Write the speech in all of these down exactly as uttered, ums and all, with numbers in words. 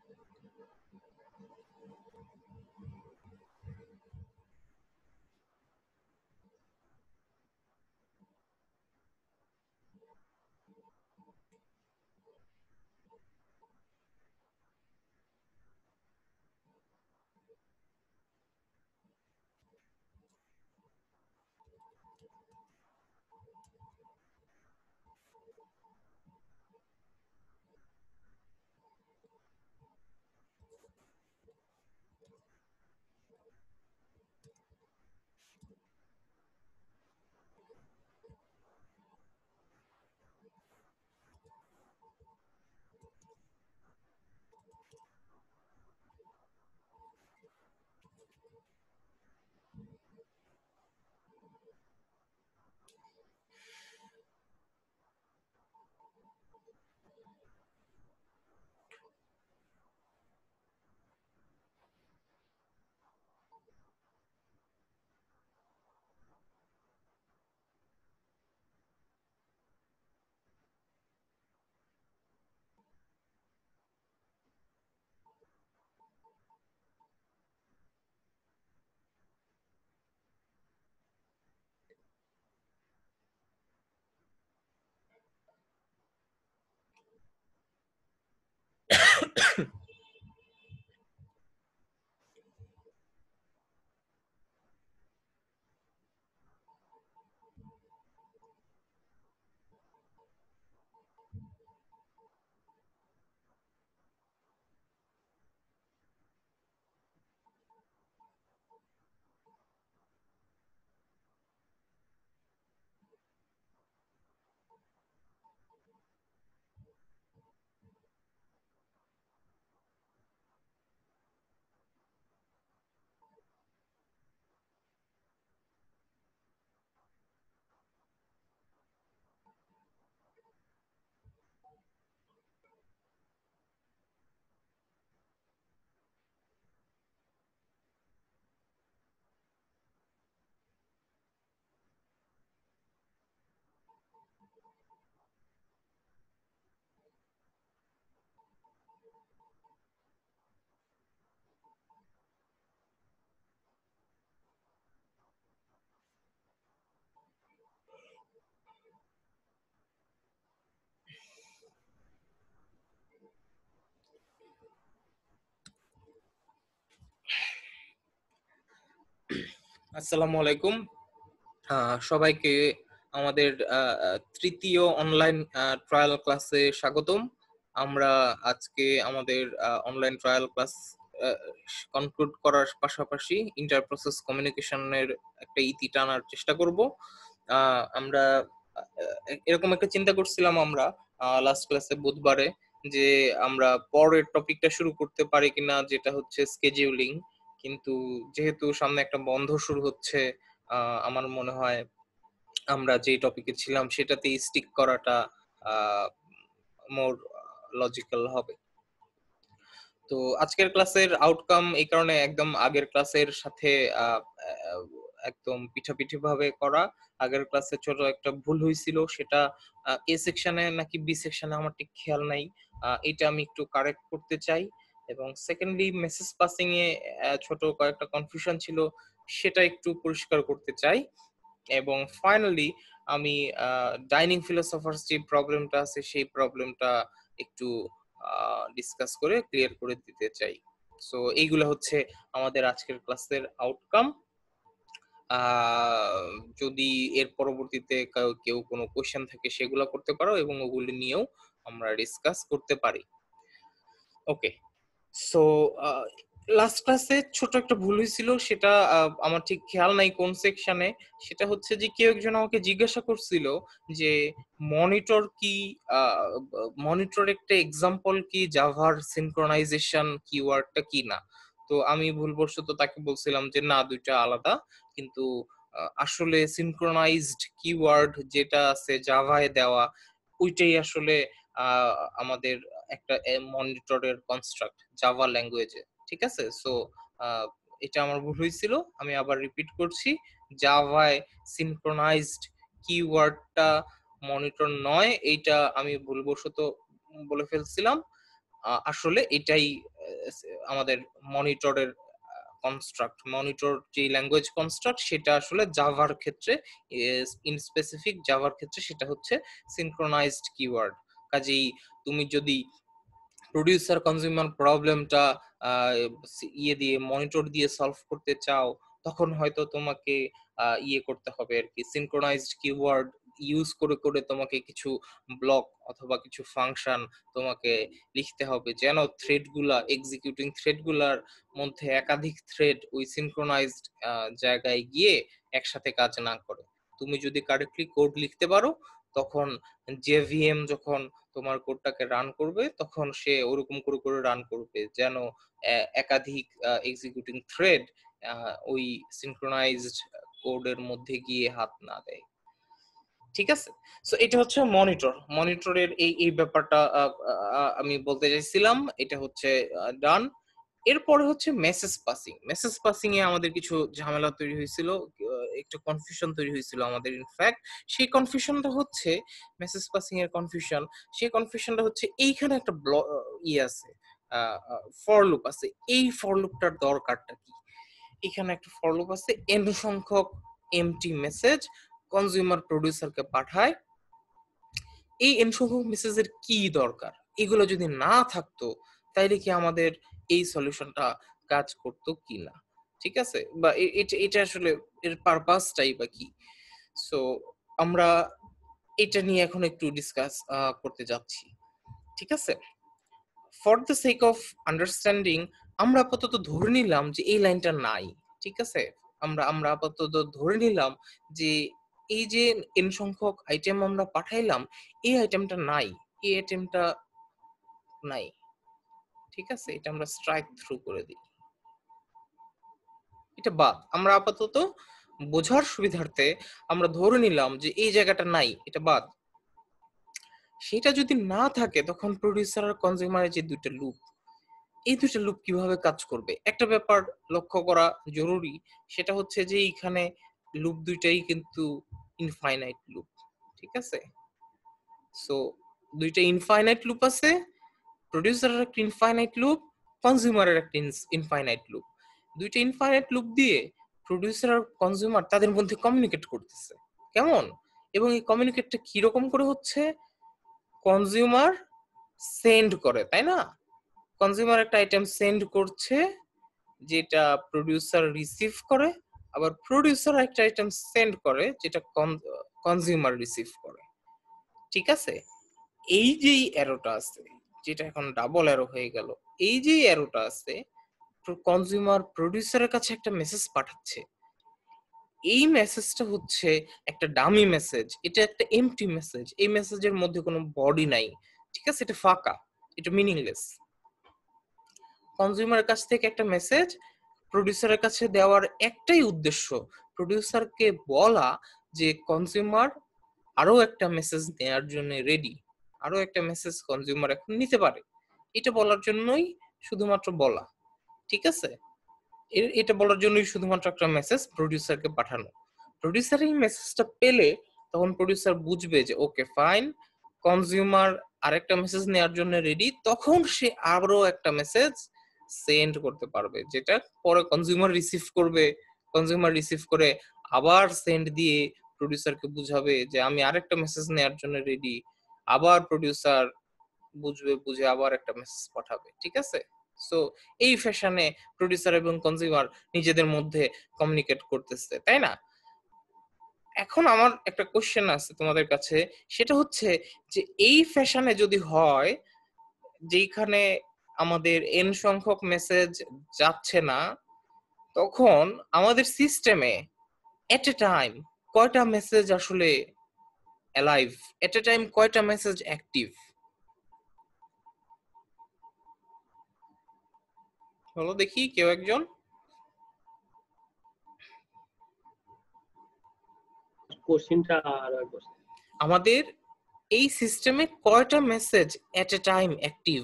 আসসালামু আলাইকুম। আহ, সবাইকে আমাদের আহ, আহ, তৃতীয় অনলাইন ট্রায়াল ক্লাসে স্বাগতম। আমরা আজকে আমাদের অনলাইন ট্রায়াল ক্লাস কনক্লুড করার পাশাপাশি ইন্টার প্রসেস কমিউনিকেশনের একটা ইতি টানার চেষ্টা করব। আহ, আমরা আহ, এরকম একটা চিন্তা করছিলাম আমরা লাস্ট ক্লাসে বুধবারে, যে আমরা পরের টপিকটা শুরু করতে পারি কিনা, যেটা হচ্ছে স্কেডিউলিং। কিন্তু যেহেতু সামনে একটা বন্ধ শুরু হচ্ছে, আহ, আমার মনে হয় আমরা যে টপিকে ছিলাম সেটাতেই স্টিক করাটা মোর লজিক্যাল হবে। তো আজকের ক্লাসের আউটকাম এই কারণে একদম আগের ক্লাসের সাথে আহ, আহ, একদম পিঠাপিঠি ভাবে করা। আগের ক্লাসে ছোট একটা ভুল হয়েছিল, সেটা এ সেকশনে নাকি বি সেকশনে আমার ঠিক খেয়াল নাই। আহ, এটা আমি একটু কারেক্ট করতে চাই। এবং সেকেন্ডলি মেসেজ পাসিং এ আহ, ছোট কয়েকটা কনফিউশন ছিল, সেটা একটু পরিষ্কার করতে চাই। এবং ফাইনালি আমি ডাইনিং ফিলোসফার্স যে প্রবলেমটা আছে সেই প্রবলেমটা একটু ডিসকাস করে ক্লিয়ার করে দিতে চাই। সো এইগুলো হচ্ছে আমাদের আজকের ক্লাসের আউটকাম। আহ যদি এর পরবর্তীতে কাউ- কেউ কোনো কোশ্চেন থাকে সেগুলো করতে পারো, এবং ওগুলি নিয়েও আমরা ডিসকাস করতে পারি। ওকে। সো লাস্ট ক্লাসে ছোট একটা ভুল হয়েছিল, সেটা আহ, আমার ঠিক খেয়াল নাই কোন সেকশনে। সেটা হচ্ছে যে কেউ একজন আমাকে জিজ্ঞাসা করছিল যে মনিটর কি, মনিটর একটা এক্সাম্পল কি জাভার সিনক্রোনাইজেশন কিওয়ার্ডটা কি না। তো আমি ভুলবশত তাকে বলছিলাম যে না, দুইটা আলাদা। কিন্তু আহ, আসলে সিনক্রোনাইজড কিওয়ার্ড যেটা আছে জাভায় দেওয়া, ওইটাই আসলে আহ, আমাদের একটা মনিটরের কনস্ট্রাক্ট জাভা ল্যাঙ্গুয়েজে। ঠিক আছে। সো এটা আমার ভুল হয়েছিল, আমি আবার রিপিট করছি। জাভায় সিনক্রোনাইজড কিওয়ার্ডটা মনিটর নয়, এইটা আমি ভুলবশত বলে ফেলছিলাম। আসলে এটাই আমাদের মনিটরের কনস্ট্রাক্ট। মনিটর যে ল্যাঙ্গুয়েজ কনস্ট্রাক্ট সেটা আসলে জাভার ক্ষেত্রে, ইন স্পেসিফিক জাভার ক্ষেত্রে সেটা হচ্ছে সিনক্রোনাইজড কিওয়ার্ড। কাজেই তুমি যদি প্রোডিউসার কনজিউমার প্রবলেমটা ইয়ে দিয়ে মনিটর দিয়ে সলভ করতে চাও, তখন হয়তো তোমাকে ইয়ে করতে হবে আর কি, সিনক্রোনাইজড কিওয়ার্ড ইউজ করে করে তোমাকে কিছু ব্লক অথবা কিছু ফাংশন তোমাকে লিখতে হবে, যেন থ্রেডগুলা এক্সিকিউটিং থ্রেডগুলার মধ্যে একাধিক থ্রেড ওই সিনক্রোনাইজড জায়গায় গিয়ে একসাথে কাজ না করে। তুমি যদি কারেক্টলি কোড লিখতে পারো, তখন জেভিএম যখন তোমার কোডটাকে রান করবে তখন সে ওরকম করে করে রান করবে যেন একাধিক এক্সিকিউটিং থ্রেড ওই সিনক্রোনাইজড কোডের মধ্যে গিয়ে হাত না দেয়। ঠিক আছে, সো এটা হচ্ছে মনিটর। মনিটরের এই এই ব্যাপারটা আমি বলতে চাইছিলাম, এটা হচ্ছে ডান। এরপরে হচ্ছে মেসেজ পাসিং। মেসেজ পাসিং এ আমাদের কিছু ঝামেলা তৈরি হয়েছিল, একটু কনফিউশন তৈরি হয়েছিল আমাদের। ইনফ্যাক্ট সেই কনফিউশনটা হচ্ছে মেসেজ পাসিং এর কনফিউশন, সেই কনফিউশনটা হচ্ছে এইখানে একটা ই আছে, ফর লুপ আছে। এই ফর লুপটার দরকারটা কি? এখানে একটা ফর লুপ আছে, এন সংখ্যক এমটি মেসেজ কনজিউমার প্রোডিউসারকে পাঠায়। এই এন সংখ্যক মেসেজের কি দরকার? এগুলো যদি না থাকতো তাইলে কি আমাদের এই সলিউশনটা কাজ করতো কিনা? ঠিক আছে, বা এটা এটা আসলে এর পারপাসটাই বা কি? সো আমরা এটা নিয়ে এখন একটু ডিসকাস করতে যাচ্ছি। ঠিক আছে, for the sake of understanding আমরা আপাতত ধরে নিলাম যে এই লাইনটা নাই। ঠিক আছে, আমরা আমরা আপাতত ধরে নিলাম যে এই যে এন সংখ্যক আইটেম আমরা পাঠাইলাম, এই আইটেমটা নাই, এই আইটেমটা নাই। ঠিক আছে, এটা আমরা স্ট্রাইক থ্রু করে দিই, এটা বাদ। আমরা আপাতত বোঝার সুবিধার্থে আমরা ধরে নিলাম যে এই জায়গাটা নাই, এটা বাদ। সেটা যদি না থাকে তখন প্রোডিউসার আর কনজিউমারের যে দুইটা লুপ, এই দুইটা লুপ কিভাবে কাজ করবে? একটা ব্যাপার লক্ষ্য করা জরুরি, সেটা হচ্ছে যে এইখানে লুপ দুইটাই কিন্তু ইনফাইনাইট লুপ। ঠিক আছে, সো দুইটা ইনফাইনাইট লুপ আছে, প্রোডিউসারের একটা ইনফাইনাইট লুপ, কনজিউমারের একটা ইনফাইনাইট লুপ। দুইটা ইনফাইনাইট লুপ দিয়ে প্রোডিউসার আর কনজিউমার তাদের মধ্যে কমিউনিকেট করতেছে। কেমন? এবং এই কমিউনিকেটটা কিরকম করে হচ্ছে? কনজিউমার সেন্ড করে, তাই না? কনজিউমার একটা আইটেম সেন্ড করছে যেটা প্রোডিউসার রিসিভ করে, আবার প্রোডিউসার একটা আইটেম সেন্ড করে যেটা কনজিউমার রিসিভ করে। ঠিক আছে, এই যে অ্যারোটা আছে, যেটা এখন ডাবল অ্যারো হয়ে গেল, এই যে অ্যারোটা আছে, কনজিউমার প্রোডিউসারের কাছে একটা মেসেজ পাঠাচ্ছে। এই মেসেজটা হচ্ছে একটা ডামি মেসেজ, এটা একটা এমটি মেসেজ। এই মেসেজের মধ্যে কোনো বডি নাই। ঠিক আছে, এটা ফাঁকা, এটা মিনিংলেস। কনজিউমারের কাছ থেকে একটা মেসেজ প্রোডিউসারের কাছে দেওয়ার একটাই উদ্দেশ্য, প্রোডিউসারকে বলা যে কনজিউমার আরো একটা মেসেজ নেওয়ার জন্য রেডি, আরো একটা মেসেজ কনজিউমার এখন নিতে পারে। এটা বলার জন্যই শুধুমাত্র বলা। ঠিক আছে, এটা বলার জন্যই শুধুমাত্র একটা মেসেজ প্রোডিউসারকে পাঠানো। প্রোডিউসার এই মেসেজটা পেলে তখন প্রোডিউসার বুঝবে যে ওকে ফাইন, কনজিউমার আরেকটা মেসেজ নেওয়ার জন্য রেডি, তখন সে আরো একটা মেসেজ সেন্ড করতে পারবে, যেটা পরে কনজিউমার রিসিভ করবে। কনজিউমার রিসিভ করে আবার সেন্ড দিয়ে প্রোডিউসারকে বুঝাবে যে আমি আরেকটা মেসেজ নেওয়ার জন্য রেডি। আবার প্রোডিউসার বুঝবে, বুঝে আবার একটা মেসেজ পাঠাবে। ঠিক আছে, সো এই ফ্যাশনে প্রোডিউসার এবং কনজিউমার নিজেদের মধ্যে কমিউনিকেট করতেছে, তাই না? এখন আমার একটা কোশ্চেন আছে তোমাদের কাছে, সেটা হচ্ছে যে এই ফ্যাশনে যদি হয়, যেখানে আমাদের এন সংখ্যক মেসেজ যাচ্ছে না, তখন আমাদের সিস্টেমে এট এ টাইম কয়টা মেসেজ আসলে অ্যালাইভ, এট এ টাইম কয়টা মেসেজ অ্যাক্টিভ? বলো দেখি কেউ একজন। কোশ্চেনটা আর আমাদের এই সিস্টেমে কয়টা message at A time active?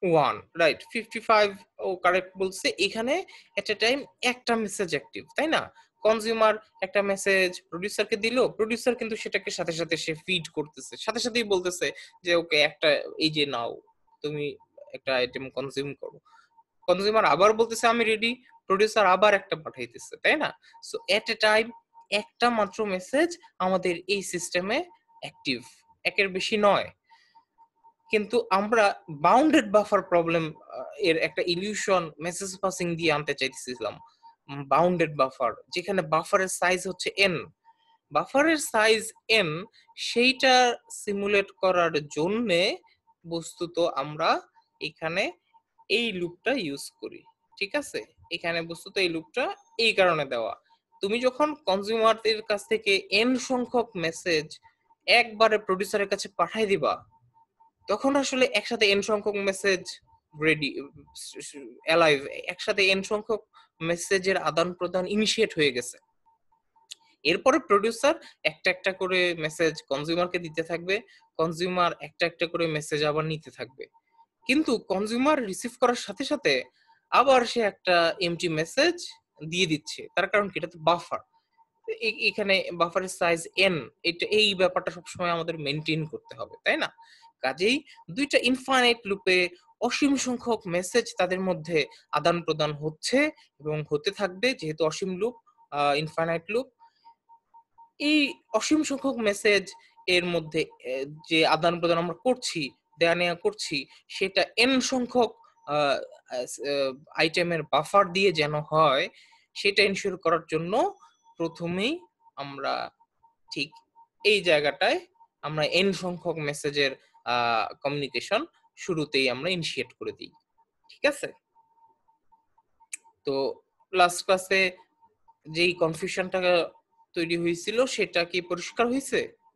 One right fifty five ও কারেক্ট বলছে। এখানে এট এ টাইম একটা মেসেজ অ্যাক্টিভ, তাই না? কনজিউমার একটা মেসেজ প্রোডিউসারকে দিল, প্রোডিউসার কিন্তু সেটাকে সাথে সাথে সে ফিড করতেছে, সাথে সাথেই বলতেছে যে ওকে একটা এই যে নাও তুমি একটা আইটেম কনজিউম করো। কনজিউমার আবার বলতেছে আমি রেডি, প্রোডিউসার আবার একটা পাঠাইতেছে, তাই না? সো এট এ টাইম একটা মাত্র মেসেজ আমাদের এই সিস্টেমে অ্যাক্টিভ, একের বেশি নয়। কিন্তু আমরা বাউন্ডেড বাফার প্রবলেম এর একটা ইলিউশন মেসেজ পাসিং দিয়ে আনতে চাইতেছিলাম। বাউন্ডেড বাফার, যেখানে বাফারের সাইজ হচ্ছে এন, বাফারের সাইজ এন, সেইটা সিমুলেট করার জন্যে বস্তুত আমরা এখানে এই লুপটা ইউজ করি। ঠিক আছে, এখানে বস্তুত এই লুপটা এই কারণে দেওয়া। তুমি যখন কনজিউমারদের কাছ থেকে এন সংখ্যক মেসেজ একবারে প্রোডিউসারের কাছে পাঠাই দিবা, তখন আসলে একসাথে এন সংখ্যক মেসেজ রেডি অ্যালাইভ, একসাথে এন সংখ্যক মেসেজের আদান প্রদান ইনিশিয়েট হয়ে গেছে। এরপরে প্রোডিউসার একটা একটা করে মেসেজ কনজিউমারকে দিতে থাকবে, কনজিউমার একটা একটা করে মেসেজ আবার নিতে থাকবে। কিন্তু কনজিউমার রিসিভ করার সাথে সাথে আবার সে একটা এমটি মেসেজ দিয়ে দিচ্ছে, তার কারণ কি? এটা তো বাফার। এখানে বাফারের সাইজ এন, এটা এই ব্যাপারটা সবসময় আমাদের মেনটেন করতে হবে, তাই না? কাজেই দুইটা ইনফাইনাইট লুপে অসীম সংখ্যক মেসেজ তাদের মধ্যে আদান প্রদান হচ্ছে এবং হতে থাকবে, যেহেতু অসীম লুপ, ইনফাইনাইট লুপ। এই অসীম সংখ্যক মেসেজ এর মধ্যে যে আদান প্রদান আমরা করছি, দেয়া নেওয়া করছি, সেটা এন সংখ্যক আইটেমের বাফার দিয়ে যেন হয়, সেটা এনশিওর করার জন্য প্রথমেই আমরা ঠিক এই জায়গাটায় আমরা এন সংখ্যক মেসেজের কমিউনিকেশন শুরুতেই আমরা ইনিশিয়েট করে দিই। ঠিক আছে, তো লাস্ট ক্লাসে যেই কনফিউশনটা তৈরি হয়েছিল সেটা কি পরিষ্কার হয়েছে?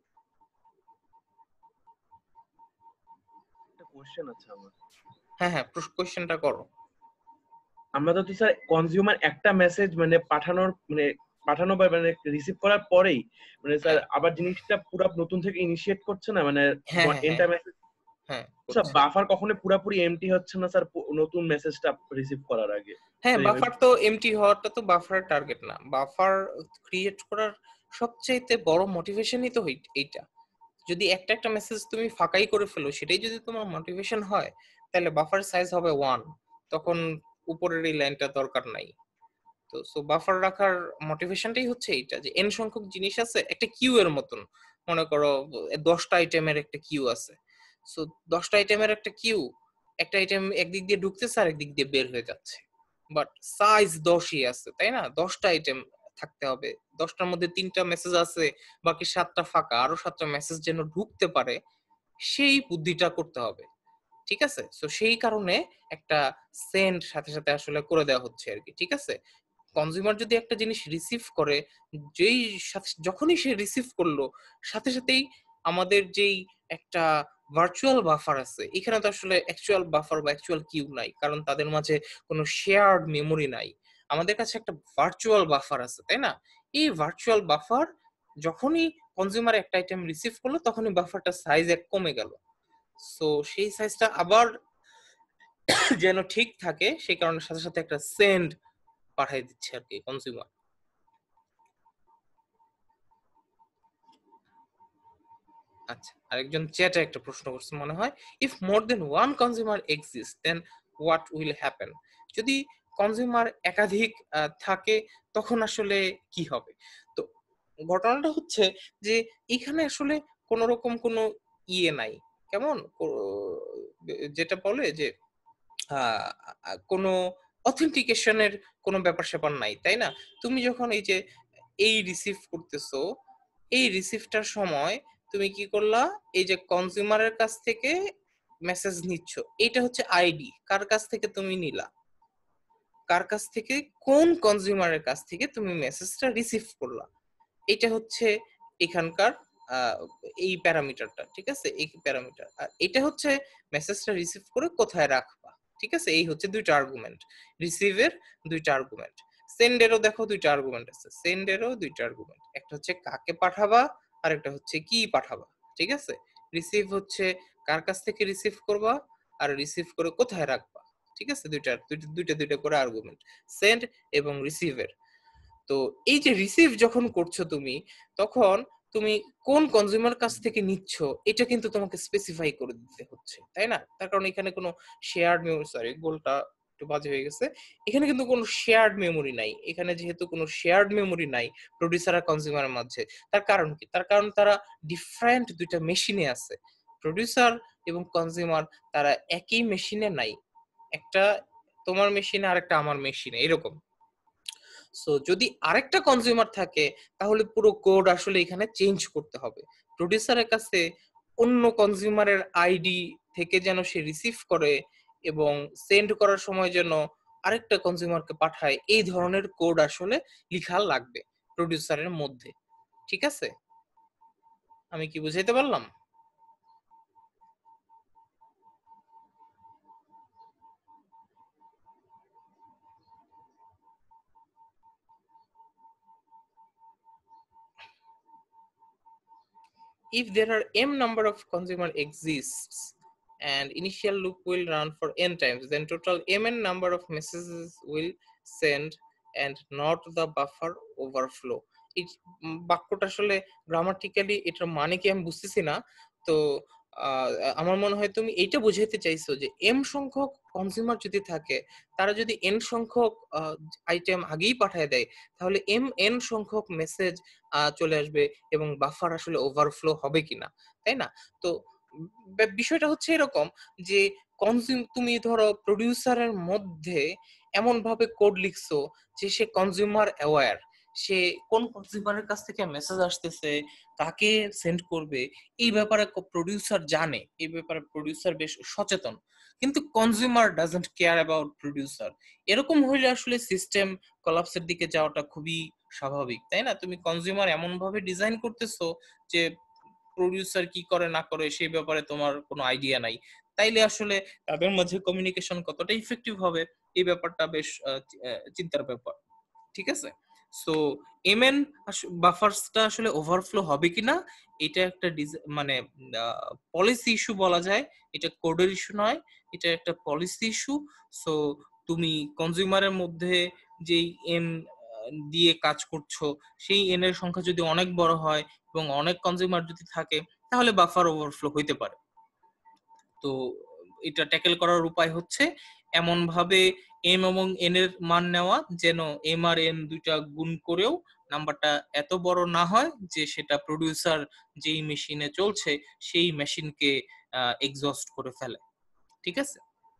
একটা কোশ্চেন আছে আমার। হ্যাঁ হ্যাঁ, কোশ্চেনটা করো। আমরা তো স্যার কনজিউমার একটা মেসেজ মানে পাঠানোর মানে পাঠানো বা মানে রিসিভ করার পরেই মানে স্যার আবার জিনিসটা পুরো নতুন থেকে ইনিশিয়েট করছে না, মানে হ্যাঁ হ্যাঁ এন্টা মেসেজ। হ্যাঁ, স্যার বাফার কখনো পুরোপুরি এমটি হচ্ছে না স্যার নতুন মেসেজটা রিসিভ করার আগে? হ্যাঁ, বাফার তো এমটি হওয়াটা তো বাফারের টার্গেট না। বাফার ক্রিয়েট করার সবচেয়ে বড় মোটিভেশনই তো এইটা। যদি একটা একটা মেসেজ তুমি ফাঁকাই করে ফেলো, সেটাই যদি তোমার মোটিভেশন হয়, তাহলে বাফার সাইজ হবে ওয়ান, তখন উপরের এই লাইনটা দরকার নাই। তো সো বাফার রাখার মোটিভেশনটাই হচ্ছে এইটা, যে এন সংখ্যক জিনিস আছে একটা কিউ এর মতন। মনে করো দশটা আইটেমের একটা কিউ আছে, সো দশটা আইটেমের একটা কিউ, একটা আইটেম একদিক দিয়ে ঢুকতেছে আর একদিক দিয়ে বের হয়ে যাচ্ছে, বাট সাইজ দশই আছে, তাই না? দশটা আইটেম থাকতে হবে, দশটার মধ্যে তিনটা মেসেজ আছে, বাকি সাতটা ফাঁকা, আরো সাতটা মেসেজ যেন ঢুকতে পারে, সেই বুদ্ধিটা করতে হবে। ঠিক আছে, সো সেই কারণে একটা সেন্ড সাথে সাথে আসলে করে দেওয়া হচ্ছে আর কি। ঠিক আছে, কনজিউমার যদি একটা জিনিস রিসিভ করে, যেই সাথে যখনই সে রিসিভ করলো, সাথে সাথেই আমাদের যেই একটা ভার্চুয়াল বাফার আছে, এখানে তো আসলে অ্যাকচুয়াল বাফার বা অ্যাকচুয়াল কিউ নাই, কারণ তাদের মাঝে কোনো শেয়ার্ড মেমোরি নাই। আমাদের কাছে একটা ভার্চুয়াল বাফার আছে, তাই না? এই ভার্চুয়াল বাফার যখনই কনজিউমার একটা আইটেম রিসিভ করলো, তখনই বাফারটা সাইজ এক কমে গেল। সো সেই সাইজটা আবার যেন ঠিক থাকে, সেই কারণে সাথে সাথে একটা সেন্ড পাঠিয়ে দিচ্ছে আর কি কনজিউমার। আচ্ছা, আরেকজন চ্যাটে একটা প্রশ্ন করছে মনে হয়, if more than one consumer exist then what will happen? যদি কনজিউমার একাধিক থাকে তখন আসলে কি হবে? তো ঘটনাটা হচ্ছে যে এখানে আসলে কোন রকম কোনো ইয়ে নাই, কেমন যেটা বলে যে কোনো অথেন্টিকেশনের কোনো ব্যাপার স্যাপার নাই, তাই না? তুমি যখন এই যে এই রিসিভ করতেছো, এই রিসিভটার সময় তুমি কি করলা, এই যে কনজিউমারের কাছ থেকে মেসেজ নিচ্ছ, এটা হচ্ছে আইডি, কার কাছ থেকে তুমি নিলা, কার কাছ থেকে, কোন কনজিউমারের কাছ থেকে তুমি মেসেজটা রিসিভ করলা, এটা হচ্ছে এখানকার এই প্যারামিটারটা। ঠিক আছে, এই প্যারামিটার, আর এটা হচ্ছে মেসেজটা রিসিভ করে কোথায় রাখবা। ঠিক আছে, এই হচ্ছে দুইটা আর্গুমেন্ট, রিসিভের দুইটা আর্গুমেন্ট। সেন্ডেরও দেখো দুইটা আর্গুমেন্ট আছে, সেন্ডেরও দুইটা আর্গুমেন্ট, একটা হচ্ছে কাকে পাঠাবা আর একটা হচ্ছে কি পাঠাবা। ঠিক আছে, রিসিভ হচ্ছে কার কাছ থেকে রিসিভ করবা, আর রিসিভ করে কোথায় রাখবা, ঠিক আছে, দুইটা দুইটা দুইটা করে আর্গুমেন্ট, সেন্ড এবং রিসিভের। তো এই যে রিসিভ যখন করছো তুমি, তখন তুমি কোন কনজিউমার কাছ থেকে নিচ্ছ এটা কিন্তু তোমাকে স্পেসিফাই করে দিতে হচ্ছে, তাই না? তার কারণ এখানে কোনো শেয়ার্ড মেমোরি, সরি গোলটা একটু বাজে হয়ে গেছে, এখানে কিন্তু কোনো শেয়ার্ড মেমোরি নাই। এখানে যেহেতু কোনো শেয়ার্ড মেমোরি নাই প্রডিউসার আর কনজিউমারের মাঝে, তার কারণ কি? তার কারণ তারা ডিফারেন্ট দুইটা মেশিনে আছে। প্রডিউসার এবং কনজিউমার তারা একই মেশিনে নাই, একটা তোমার মেশিনে আর একটা আমার মেশিনে, এরকম। সো যদি আরেকটা কনজিউমার থাকে তাহলে পুরো কোড আসলে এখানে চেঞ্জ করতে হবে। প্রডিউসারের কাছে অন্য কনজিউমারের আইডি থেকে যেন সে রিসিভ করে এবং সেন্ড করার সময় যেন আরেকটা কনজিউমারকে পাঠায়, এই ধরনের কোড আসলে লেখা লাগবে প্রডিউসারের মধ্যে, ঠিক আছে? আমি কি বুঝাইতে পারলাম? If there are m number of consumer exists and initial loop will run for n times, then total mn number of messages will send and not the buffer overflow. এই বাক্যটা আসলে গ্রামাটিক্যালি এটার মানে কি আমি বুঝতেছি না। তো আহ, আমার মনে হয় তুমি এইটা বুঝাইতে চাইছো যে এম সংখ্যক কনজিউমার যদি থাকে, তারা যদি এন সংখ্যক আইটেম আগেই পাঠায় দেয়, তাহলে এম এন সংখ্যক মেসেজ চলে আসবে এবং বাফার আসলে ওভারফ্লো হবে কিনা, তাই না? তো বে- বিষয়টা হচ্ছে এরকম যে কনজিউম তুমি ধরো প্রডিউসারের মধ্যে এমন ভাবে কোড লিখছো যে সে কনজিউমার অ্যাওয়্যার, সে কোন কনজিউমারের কাছ থেকে মেসেজ আসতেছে, কাকে সেন্ড করবে, এই ব্যাপারে প্রডিউসার জানে, এই ব্যাপারে প্রডিউসার বেশ সচেতন। কিন্তু consumer doesn't care about producer. এরকম হইলে আসলে সিস্টেম কলাপসের দিকে যাওয়াটা খুবই স্বাভাবিক, তাই না? তুমি কনজিউমার এমন ভাবে ডিজাইন করতেছো যে প্রডিউসার কি করে না করে সেই ব্যাপারে তোমার কোনো আইডিয়া নাই। তাইলে আসলে তাদের মাঝে কমিউনিকেশন কতটা ইফেক্টিভ হবে, এই ব্যাপারটা বেশ আহ, চি- আহ, চিন্তার ব্যাপার, ঠিক আছে? সো এমএন বাফারসটা আসলে ওভারফ্লো হবে কিনা এটা একটা ডিজ- মানে পলিসি ইস্যু বলা যায়, এটা কোডের ইস্যু নয়, এটা একটা পলিসি ইস্যু। সো তুমি কনজিউমারের মধ্যে যেই এন দিয়ে কাজ করছো, সেই এন এর সংখ্যা যদি অনেক বড় হয় এবং অনেক কনজিউমার যদি থাকে, তাহলে বাফার ওভারফ্লো হইতে পারে। তো এটা ট্যাকেল করার উপায় হচ্ছে এমন ভাবে এম এবং এন এর মান নেওয়া যেন এম আর এন দুইটা গুণ করেও নাম্বারটা এত বড় না হয় যে সেটা প্রডিউসার যেই মেশিনে চলছে সেই মেশিনকে এক্সস্ট করে ফেলে, ঠিক আছে?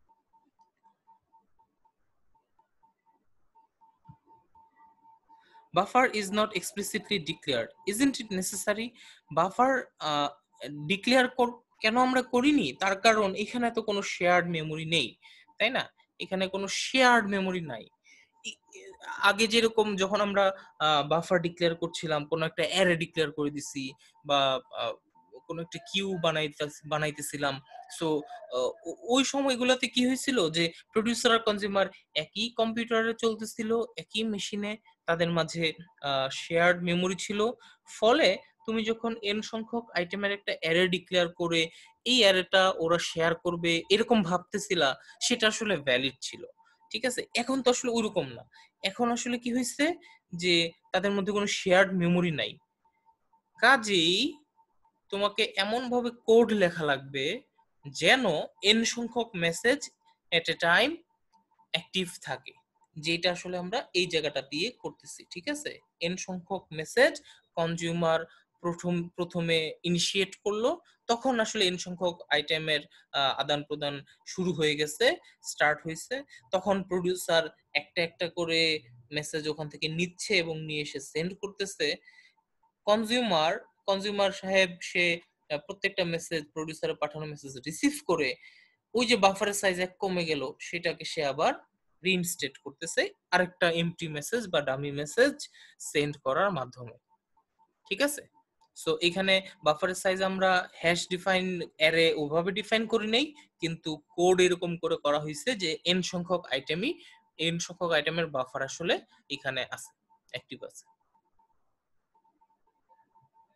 Buffer is not explicitly declared. Isn't it necessary? Buffer declare কেন আমরা করিনি? তার কারণ এখানে তো কোনো শেয়ার্ড মেমোরি নেই, তাই না? এখানে কোনো শেয়ার্ড মেমোরি নাই। ই- আগে যেরকম যখন আমরা বাফার ডিক্লেয়ার করছিলাম, কোনো একটা অ্যারে ডিক্লেয়ার করে দিছি বা আহ, কোনো একটা কিউ বানাইতে বানাইতেছিলাম, সো ওই সময়গুলোতে কি হয়েছিল যে প্রডিউসার আর কনজিউমার একই কম্পিউটারে চলতেছিল, একই মেশিনে, তাদের মাঝে শেয়ার্ড মেমোরি ছিল। ফলে তুমি যখন এন সংখ্যক আইটেমের একটা অ্যারে ডিক্লেয়ার করে এই অ্যারেটা ওরা শেয়ার করবে এরকম ভাবতেছিলা, সেটা আসলে ভ্যালিড ছিল, ঠিক আছে? এখন তো আসলে ওইরকম না। এখন আসলে কি হয়েছে যে তাদের মধ্যে কোনো শেয়ার্ড মেমোরি নাই, কাজেই তোমাকে এমন ভাবে কোড লেখা লাগবে যেন এন সংখ্যক message at A time active থাকে, যেটা আসলে আমরা এই জায়গাটা দিয়ে করতেছি, ঠিক আছে? এন সংখ্যক মেসেজ কনজিউমার প্রথম প্রথমে ইনিশিয়েট করলো, তখন আসলে এন সংখ্যক আইটেমের আদান প্রদান শুরু হয়ে গেছে, স্টার্ট হয়েছে। তখন প্রডিউসার একটা একটা করে মেসেজ ওখান থেকে নিচ্ছে এবং নিয়ে এসে সেন্ড করতেছে। কনজিউমার কনজিউমার সাহেব সে আহ, প্রত্যেকটা মেসেজ প্রডিউসারের পাঠানো মেসেজ রিসিভ করে ওই যে বাফারের সাইজ এক কমে গেল সেটাকে সে আবার রিইনস্টেট করতেছে আরেকটা এমটি মেসেজ বা ডামি মেসেজ সেন্ড করার মাধ্যমে, ঠিক আছে? সো এখানে বাফারের সাইজ আমরা হ্যাশ ডিফাইন অ্যারে ওভাবে ডিফাইন করি নাই, কিন্তু কোড এরকম করে করা হয়েছে যে এন সংখ্যক আইটেমই এন সংখ্যক আইটেমের বাফার আসলে এখানে আছে, অ্যাক্টিভ আছে।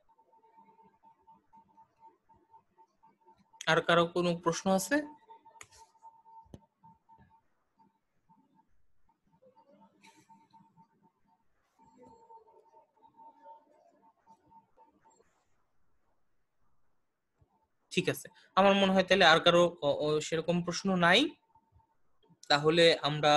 আর কারো কোনো প্রশ্ন আছে? ঠিক আছে, আমার মনে হয় তাহলে আর কারো সেরকম প্রশ্ন নাই। তাহলে আমরা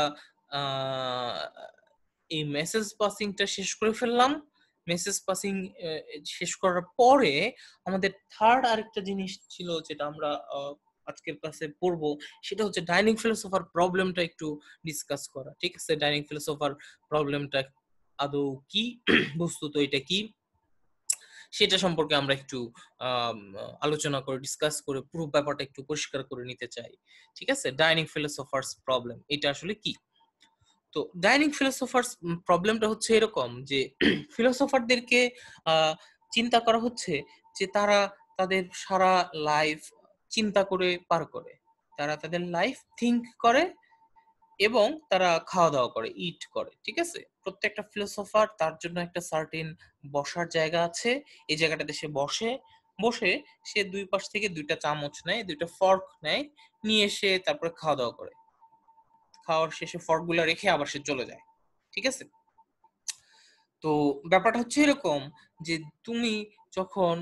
এই মেসেজ পাসিংটা শেষ করে ফেললাম। মেসেজ পাসিং শেষ করার পরে আমাদের থার্ড আরেকটা জিনিস ছিল যেটা আমরা আজকের ক্লাসে পড়বো, সেটা হচ্ছে ডাইনিং ফিলোসোফার প্রবলেমটা একটু ডিসকাস করা। ঠিক আছে, ডাইনিং ফিলোসোফার প্রবলেমটা আদৌ কি, বস্তুত এটা কি, সেটা সম্পর্কে আমরা একটু আলোচনা করে ডিসকাস করে পুরো ব্যাপারটা একটু পরিষ্কার করে নিতে চাই। ঠিক আছে, ডাইনিং ফিলোসোফার্স প্রবলেম এটা আসলে কি? তো ডাইনিং ফিলোসোফার্স প্রবলেমটা হচ্ছে এরকম যে ফিলোসোফারদেরকে চিন্তা করা হচ্ছে যে তারা তাদের সারা লাইফ চিন্তা করে পার করে, তারা তাদের লাইফ থিঙ্ক করে এবং তারা খাওয়া দাওয়া করে, ইট করে। ঠিক আছে, প্রত্যেকটা ফিলোসোফার তার জন্য একটা সার্টেন বসার জায়গা আছে, এই জায়গাটাতে সে বসে, বসে সে দুই পাশ থেকে দুইটা চামচ নেয়, দুইটা ফর্ক নেয়, নিয়ে সে তারপরে খাওয়া দাওয়া করে, খাওয়ার শেষে ফর্ক গুলা রেখে আবার সে চলে যায়। ঠিক আছে, তো ব্যাপারটা হচ্ছে এরকম যে তুমি যখন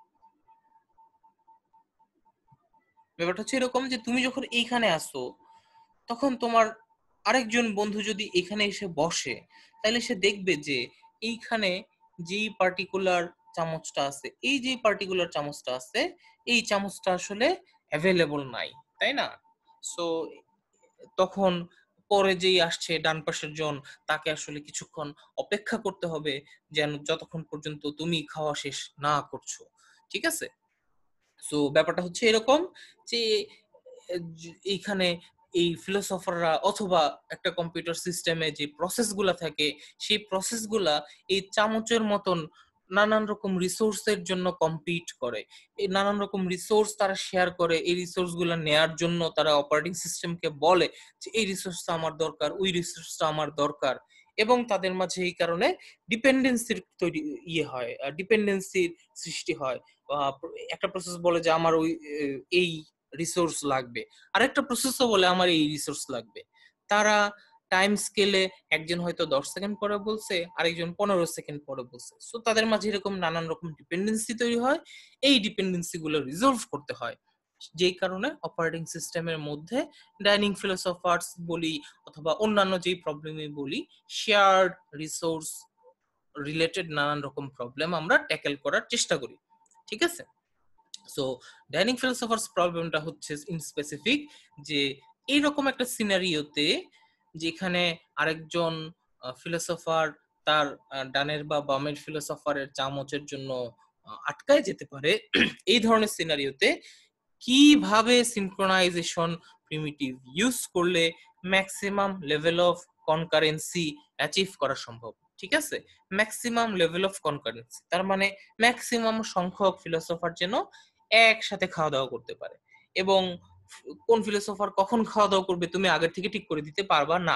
ব্যাপারটা হচ্ছে এরকম যে তুমি যখন এইখানে আসো, তখন তোমার আরেকজন বন্ধু যদি এখানে এসে বসে, তাহলে সে দেখবে যে এইখানে যেই পার্টিকুলার চামচটা আছে, এই যে পার্টিকুলার চামচটা আছে, এই চামচটা আসলে অ্যাভেলেবল নাই, তাই না? সো তখন পরে যেই আসছে ডান পাশের জন, তাকে আসলে কিছুক্ষণ অপেক্ষা করতে হবে যেন যতক্ষণ পর্যন্ত তুমি খাওয়া শেষ না করছো। ঠিক আছে, সো ব্যাপারটা হচ্ছে এরকম যে এইখানে এই ফিলোসোফাররা অথবা একটা কম্পিউটার সিস্টেমে যে প্রসেসগুলা থাকে, সেই প্রসেসগুলা এই চামচের মতন নানান রকম রিসোর্সের জন্য কম্পিট করে, এই নানান রকম রিসোর্স তারা শেয়ার করে। এই রিসোর্স গুলা নেয়ার জন্য তারা অপারেটিং সিস্টেমকে বলে যে এই রিসোর্সটা আমার দরকার, ওই রিসোর্সটা আমার দরকার, এবং তাদের মাঝে এই কারণে ডিপেন্ডেন্সির তৈরি ইয়ে হয়, ডিপেন্ডেন্সির সৃষ্টি হয়। একটা প্রসেস বলে যে আমার ওই এই রিসোর্স লাগবে, আরেকটা প্রসেসও বলে আমার এই রিসোর্স লাগবে। তারা টাইম স্কেলে একজন হয়তো দশ সেকেন্ড পরে বলছে, আরেকজন পনেরো সেকেন্ড পরে বলছে, সো তাদের মাঝে এরকম নানান রকম ডিপেন্ডেন্সি তৈরি হয়। এই ডিপেন্ডেন্সি গুলো রিজলভ করতে হয়, যেই কারণে অপারেটিং সিস্টেমের মধ্যে ডাইনিং ফিলোসোফার্স বলি অথবা অন্যান্য যেই প্রবলেমই বলি, শেয়ার্ড রিসোর্স রিলেটেড নানান রকম প্রবলেম আমরা ট্যাকেল করার চেষ্টা করি। ঠিক আছে, সো ডাইনিং ফিলোসোফার্স প্রবলেমটা হচ্ছে ইন স্পেসিফিক যে এইরকম একটা সিনারিওতে যেখানে আরেকজন ফিলোসোফার তার ডানের বা বামের ফিলোসোফারের চামচের জন্য আটকায় যেতে পারে, এই ধরনের সিনারিওতে কিভাবে সিনক্রোনাইজেশন প্রিমিটিভ ইউজ করলে maximum level of concurrency achieve করা সম্ভব। ঠিক আছে, ম্যাক্সিমাম লেভেল অফ কনকারেন্সি তার মানে ম্যাক্সিমাম সংখ্যক ফিলোসোফার যেন একসাথে খাওয়া দাওয়া করতে পারে, এবং কোন ফিলোসোফার কখন খাওয়া দাওয়া করবে তুমি আগের থেকে ঠিক করে দিতে পারবা না,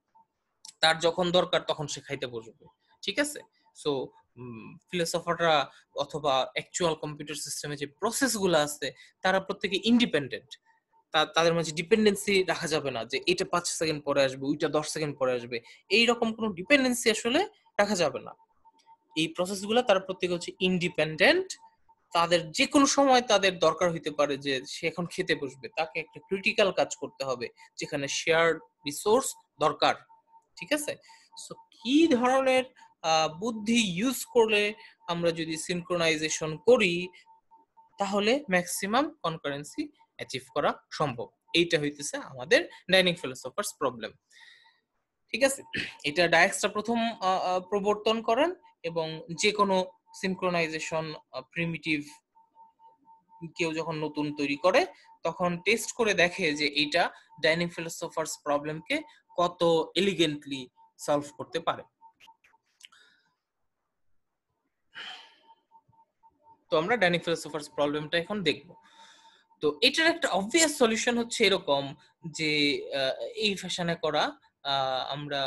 তার যখন দরকার তখন সে খাইতে বসবে। ঠিক আছে, সো ফিলোসোফাররা অথবা অ্যাকচুয়াল কম্পিউটার সিস্টেমে যে প্রসেসগুলো আছে তারা প্রত্যেকে ইন্ডিপেন্ডেন্ট, তাদের মাঝে ডিপেন্ডেন্সি রাখা যাবে না যে এটা পাঁচ সেকেন্ড পরে আসবে, ওইটা দশ সেকেন্ড পরে আসবে, এইরকম কোনো ডিপেন্ডেন্সি আসলে রাখা যাবে না। এই প্রসেসগুলো তারা প্রত্যেকে হচ্ছে ইন্ডিপেন্ডেন্ট, তাদের যে কোনো সময় তাদের দরকার হইতে পারে যে সে এখন খেতে বসবে, তাকে একটা ক্রিটিক্যাল কাজ করতে হবে যেখানে শেয়ার্ড রিসোর্স দরকার। ঠিক আছে, সো কি ধরনের বুদ্ধি ইউজ করলে আমরা যদি সিনক্রোনাইজেশন করি তাহলে ম্যাক্সিমাম কনকারেন্সি অ্যাচিভ করা সম্ভব, এইটা হইতেছে আমাদের ডাইনিং ফিলোসোফার্স প্রবলেম। ঠিক আছে, এটা ডায়াক্সটা প্রথম প্রবর্তন করেন, এবং যে কোনো সিনক্রোনাইজেশন প্রিমিটিভ কেউ যখন নতুন তৈরি করে তখন টেস্ট করে দেখে যে এইটা ডাইনিং ফিলোসোফার্স প্রবলেমকে কত এলিগেন্টলি সলভ করতে পারে। তো আমরা ডাইনিং ফিলোসোফার্স প্রবলেমটা এখন দেখব। তো এটার একটা অবভিয়াস সলিউশন হচ্ছে এরকম যে এই ফ্যাশনে করা, আমরা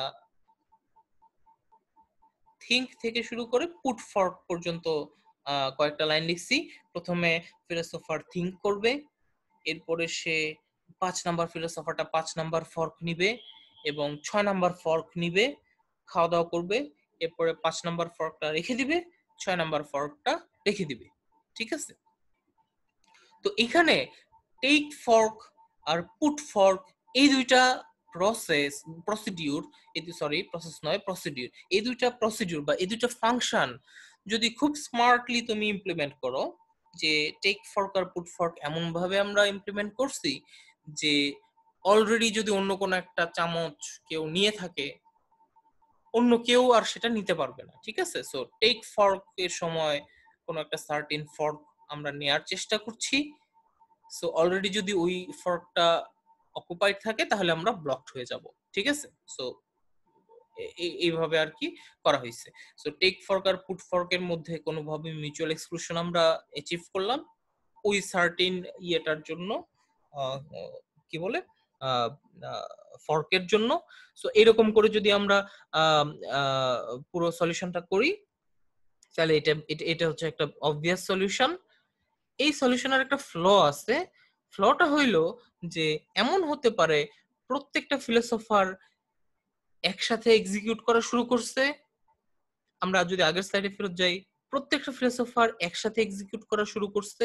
থিঙ্ক থেকে শুরু করে পুট ফর্ক পর্যন্ত কয়েকটা লাইন লিখছি। প্রথমে ফিলোসোফার থিঙ্ক করবে, এরপরে সে পাঁচ নাম্বার ফিলোসোফারটা পাঁচ নাম্বার ফর্ক নিবে এবং ছয় নাম্বার ফর্ক নিবে, খাওয়া দাওয়া করবে, এরপরে পাঁচ নাম্বার ফর্কটা রেখে দিবে, ছয় নাম্বার ফর্কটা রেখে দিবে। ঠিক আছে, তো এখানে টেক ফর্ক আর পুট ফর্ক এই দুইটা প্রসেস প্রসিডিউর এই সরি প্রসেস নয় প্রসিডিউর এই দুইটা প্রসিডিউর বা এই দুইটা ফাংশন যদি খুব স্মার্টলি তুমি ইমপ্লিমেন্ট করো, যে টেক ফর্ক আর পুট ফর্ক এমন ভাবে আমরা ইমপ্লিমেন্ট করছি যে অলরেডি যদি অন্য কোনো একটা চামচ কেউ নিয়ে থাকে, অন্য কেউ আর সেটা নিতে পারবে না, ঠিক আছে? সো টেক ফর্ক এর সময় কোনো একটা সার্টেন ফর্ক আমরা নেয়ার চেষ্টা করছি। সো অলরেডি যদি ওই ফর্কটা অকুপাইড থাকে তাহলে আমরা ব্লকড হয়ে যাব, ঠিক আছে? সো এইভাবে আর কি করা হয়েছে। সো টেক ফর্ক আর পুট ফর্কের মধ্যে কোনোভাবে মিউচুয়াল এক্সক্লুশন আমরা অ্যাচিভ করলাম ওই সার্টেন ইয়েটার জন্য, কি বলে ফর্কের জন্য। সো এরকম করে যদি আমরা পুরো সলিউশনটা করি তাহলে এটা এটা হচ্ছে একটা অবভিয়াস সলিউশন। এই সলিউশনের একটা ফ্ল আছে, ফ্লটা হইলো যে এমন হতে পারে প্রত্যেকটা ফিলোসোফার একসাথে এক্সিকিউট করা শুরু করছে। আমরা যদি আগের স্লাইডে ফেরত যাই, প্রত্যেকটা ফিলোসোফার একসাথে এক্সিকিউট করা শুরু করছে,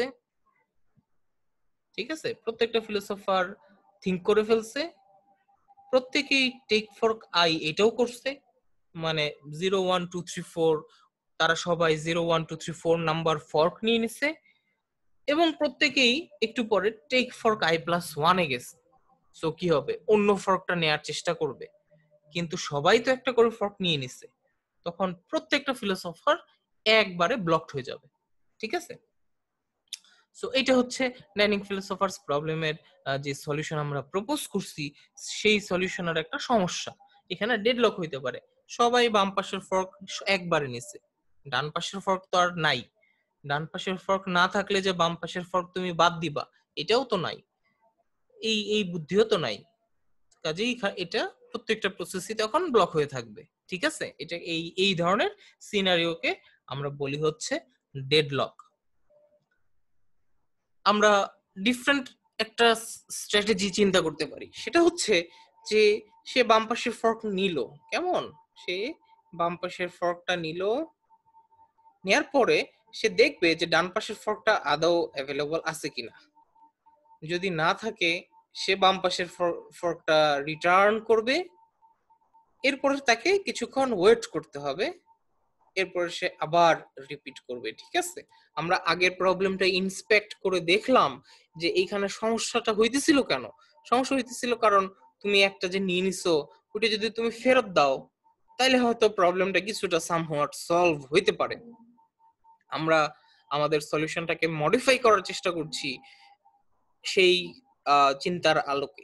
ঠিক আছে? প্রত্যেকটা ফিলোসোফার থিঙ্ক করে ফেলছে, প্রত্যেকেই টেক ফর্ক আই এটাও করছে, মানে zero one two three four তারা সবাই zero one two three four number fork নিয়ে নিছে এবং প্রত্যেকেই একটু পরে টেক ফর্ক আই প্লাস ওয়ানে গেছে। সো কি হবে, অন্য ফর্কটা নেয়ার চেষ্টা করবে, কিন্তু সবাই তো একটা করে ফর্ক নিয়ে নিছে, তখন প্রত্যেকটা ফিলোসোফার একবারে ব্লকড হয়ে যাবে, ঠিক আছে? সো এটা হচ্ছে লার্নিং ফিলোসোফার্স প্রবলেমের যে সলিউশন আমরা প্রপোজ করছি, সেই সলিউশনের একটা সমস্যা। এখানে ডেডলক হইতে পারে, সবাই বাম পাশের ফর্ক একবারে নিছে, ডান পাশের ফর্ক তো আর নাই। ডান পাশের ফর্ক না থাকলে যে বাম পাশের ফর্ক তুমি বাদ দিবা এটাও তো নাই, এই এই বুদ্ধিও তো নাই, কাজেই এটা প্রত্যেকটা প্রসেসই তখন ব্লক হয়ে থাকবে, ঠিক আছে? এটা এই এই ধরনের সিনারিওকে আমরা বলি হচ্ছে ডেডলক। আমরা ডিফারেন্ট একটা স্ট্র্যাটেজি চিন্তা করতে পারি, সেটা হচ্ছে যে সে বাম পাশের ফর্ক নিল, কেমন, সে বাম পাশের ফর্কটা নিল, নেয়ার পরে সে দেখবে যে ডান পাশের ফর্কটা আদৌ অ্যাভেলেবল আছে কিনা। যদি না থাকে সে বাম পাশের ফর্কটা রিটার্ন করবে, এরপরে তাকে কিছুক্ষণ ওয়েট করতে হবে, এরপরে সে আবার রিপিট করবে, ঠিক আছে? আমরা আগের প্রবলেমটা ইন্সপেক্ট করে দেখলাম যে এইখানে সমস্যাটা হইতেছিল কেন। সমস্যা হইতেছিল কারণ তুমি একটা যে নিয়ে নিছো ওটা যদি তুমি ফেরত দাও তাহলে হয়তো প্রবলেমটা কিছুটা সামহাট সলভ হইতে পারে। আমরা আমাদের সলিউশনটাকে মডিফাই করার চেষ্টা করছি সেই চিন্তার আলোকে।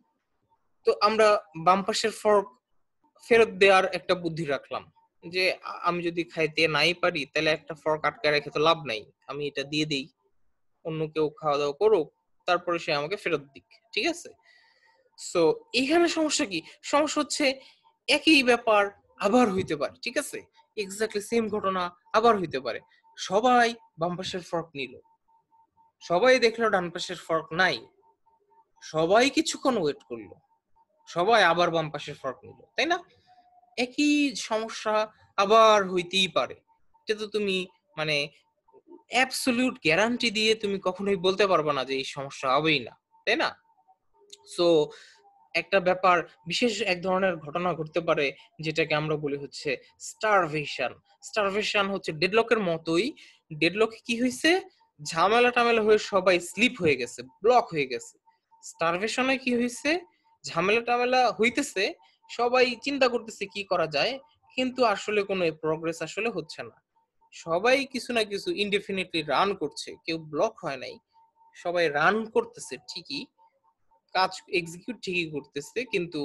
তো আমরা বাম পাশের ফর্ক ফেরত দেওয়ার একটা বুদ্ধি রাখলাম যে আমি যদি খাইতে নাই পারি তাহলে একটা ফর্ক আটকে রেখে তো লাভ নাই, আমি এটা দিয়ে দিই, অন্য কেউ খাওয়া দাওয়া করুক, তারপরে সে আমাকে ফেরত দিক, ঠিক আছে? সো এখানে সমস্যা কি? সমস্যা হচ্ছে একই ব্যাপার আবার হইতে পারে, ঠিক আছে? এক্স্যাক্টলি সেম ঘটনা আবার হইতে পারে। সবাই বাম পাশের ফর্ক নিল, সবাই দেখলো ডান পাশের ফর্ক নাই, সবাই কিছুক্ষণ ওয়েট করলো, সবাই আবার বাম পাশের ফর্ক নিল, তাই না? একই সমস্যা আবার হইতেই পারে, এটা তো তুমি মানে অ্যাবসলিউট গ্যারান্টি দিয়ে তুমি কখনোই বলতে পারবে না যে এই সমস্যা হবেই না, তাই না? সো একটা ব্যাপার, বিশেষ এক ধরনের ঘটনা ঘটতে পারে যেটাকে আমরা বলি হচ্ছে স্টারভেশন। স্টারভেশন হচ্ছে ডেডলকের মতোই। ডেডলকে কি হয়েছে, ঝামেলা টামেলা হয়ে সবাই স্লিপ হয়ে গেছে, ব্লক হয়ে গেছে। স্টারভেশনে কি হয়েছে, ঝামেলা টামেলা হইতেছে, সবাই চিন্তা করতেছে কি করা যায়, কিন্তু আসলে কোনো প্রোগ্রেস আসলে হচ্ছে না। সবাই কিছু না কিছু ইনডেফিনিটলি রান করছে, কেউ ব্লক হয় নাই, সবাই রান করতেছে ঠিকই, কাজ এক্সিকিউট ঠিকই করতেছে, কিন্তু